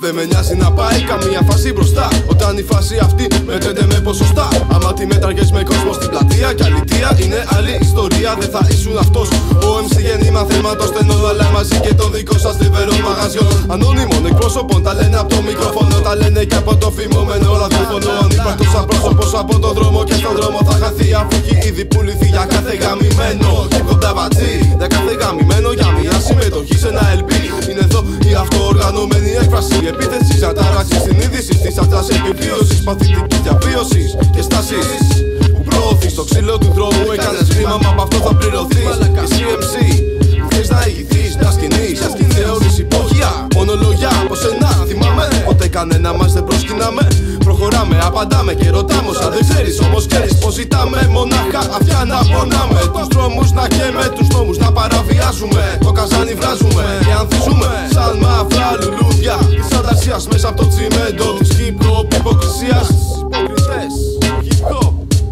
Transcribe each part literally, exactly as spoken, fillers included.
Δεν με νοιάζει να πάει καμία φάση μπροστά, όταν η φάση αυτή μετρέται με ποσοστά. Άμα τη μέτραγες με κόσμο στην πλατεία κι αλήθεια είναι άλλη ιστορία. Δεν θα ήσουν αυτός ο εμ σι γέννημα θέματος στενών, αλλά μαζί και το δικό σας θλιβερό μαγαζιών. Ανώνυμων εκπρόσωπων τα λένε από το μικρόφωνο, τα λένε και από το φημωμένο ραδιόφωνο. Ανύπαρκτος σαν πρόσωπος από τον δρόμο και στον δρόμο θα χαθεί, αφού έχει ήδη πουληθεί για κάθε γαμημένο. Και κονταβατζή για κάθε γαμημένο, για μια συμμετοχή σε ένα ελ πι. Είναι εδώ η αυτοοργανωμένη έκφραση επίθεσης, ατάραξης συνείδησης της ατράς επιβίωσης, παθητικής διαβίωσης και στάσης που προωθείς. Στο ξύλο του δρόμου έκανες βήμα, μα απ' αυτό θα πληρωθείς. Εσύ εμ σι που θες να ηγηθείς μια σκηνής, θεωρείς υπόγεια, μόνο λόγια από σένα θυμάμαι. Ποτέ κανένα μας δεν προσκυνάμε, προχωράμε, απαντάμε και ρωτάμε όσα δεν ξέρεις. Όμως ξέρεις πως ζητάμε μονάχα αυτιά να πονάμε. Τους δρόμους να καίμε, τους νόμους να παραβιάζουμε. Το καζάνι βράζουμε και ανθίζουμε σαν μαύρα λουλούδια της ανταρσίας μέσα από το τσιμέντο της hip-hop υποκρισίας. Υποκριτές, hip-hop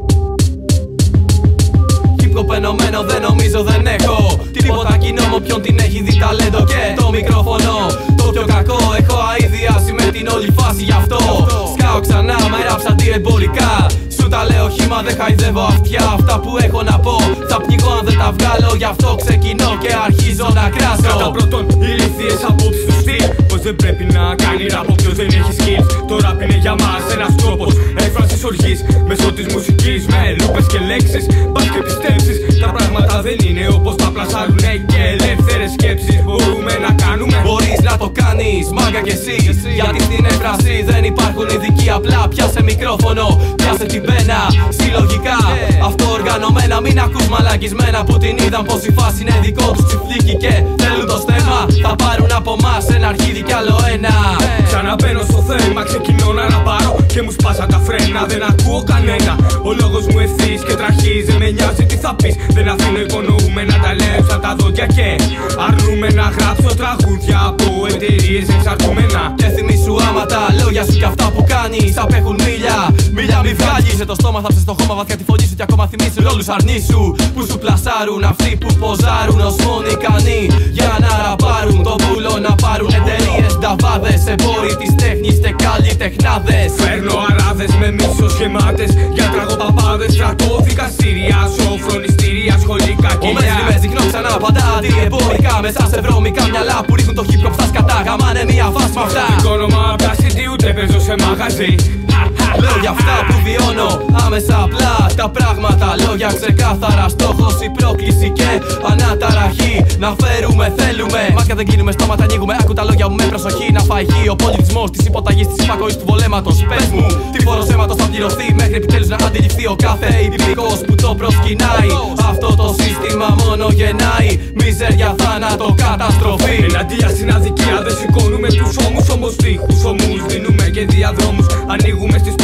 Hip-hop ενωμένο δεν νομίζω δεν έχω τίποτα κοινό με όποιον την έχει δει ταλέντο. Και το μικρόφωνο το πιο κακό, έχω αηδιάσει με την όλη φάση γι' αυτό. Σκάω ξανά με ράψ αντιεμπορικά, σου τα λέω χύμα δεν χαϊδεύω αυτιά. Αυτά που έχω να πω θα πνιγώ αν δεν τα βγάλω, γι' αυτό ξεκινώ και αρχίζω να κράσω. Κατά πρώτον ηλίθιες απόψεις του στυλ, πως δεν πρέπει να κάνει ραπ όποιος δεν έχει skills. Το ραπ είναι για μας ένας τρόπος έκφρασης οργής μέσω της μουσικής, με λούπες και λέξεις. Πας και πιστέψεις τα πράγματα δεν είναι όπως τα πλασάρουνε, και ελεύθερες σκέψεις μπορούμε να κάνουμε. Μπορείς να το κάνεις μάγκα κι εσύ, γιατί στην έκφραση δεν υπάρχουν ειδικοί. Απλά πιάσε μικρόφωνο, πιάσε την πένα. Συλλογικά αυτοοργανωμένα, μην ακούς μαλακισμένα που την είδαν πως η φάση είναι δικό τους τσιφλίκι και θέλουν το στέμα. Θα πάρουν από μας ένα αρχίδι κι άλλο ένα. Ξαναμπαίνω στο θέμα, ξεκινώ να ραπάρω και μου σπάσα τα φρένα, δεν ακούω κανένα. Ο λόγος μου ευθύς και τραχής, δεν με νοιάζει τι θα πεις. Δεν αφήνω υπονοούμε να τα λέω σαν τα δόντια και αρνούμε να γράψω τραγούδια από εταιρείες εξαρτούμενα. Και θυμίσου άμα τα λόγια σου κι αυτά που κάνεις απέχουν μίλια. Μίλια μη βγάλεις, σε το στόμα θα ψες το χώμα βαθιά τη φωνή σου και ακόμα θυμίσου όλους αρνήσου που σου πλασάρουν αυτοί που ποζάρουν ως μόνοι ικανοί για να ραπάρουν το πουλό να πάρουν. Εταιρείες, νταβάδες, εμπόροι της τέχνης και καλλιτεχνάδες. Φέρνω αράδες με μίσος γεμάτες για τραγοπαπάδες, στρατό, δικαστήρια, σοφρονιστήρια, σχολικά κοιλιά. Ο Μέζι δείχνω ξανά πάντα αντιεμπορικά μέσα σε βρώμικα μυαλά που ρίχνουν το hip-hop στα σκατά. Γαμάνε μια φάση με αυτά. Οικόνομα απλά σι ντι ούτε παίζω σε μαγαζί. Λέω για αυτά που βιώνω άμεσα απλά τα πράγματα. Λόγια ξεκάθαρα, στόχος η πρόκληση και αναταραχή. Να φέρουμε θέλουμε, μάτια δεν κλείνουμε, στόματα ανοίγουμε. Άκου τα λόγια μου με προσοχή. Να φαγεί ο πολιτισμός της υποταγής, της υπακοής του βολέματος. Πες μου, τι φόρος αίματος θα πληρωθεί μέχρι επιτέλους να αντιληφθεί ο κάθε υπηκός που το προσκυνάει. Αυτό το σύστημα μόνο γεννάει μιζέρια, θάνατο, καταστροφή. Εναντία στην αδικία δεν σηκώνουμε τους ώμους, όμως τείχους ομούς δίνουμε και διαδρόμους. Ανοίγουμε στις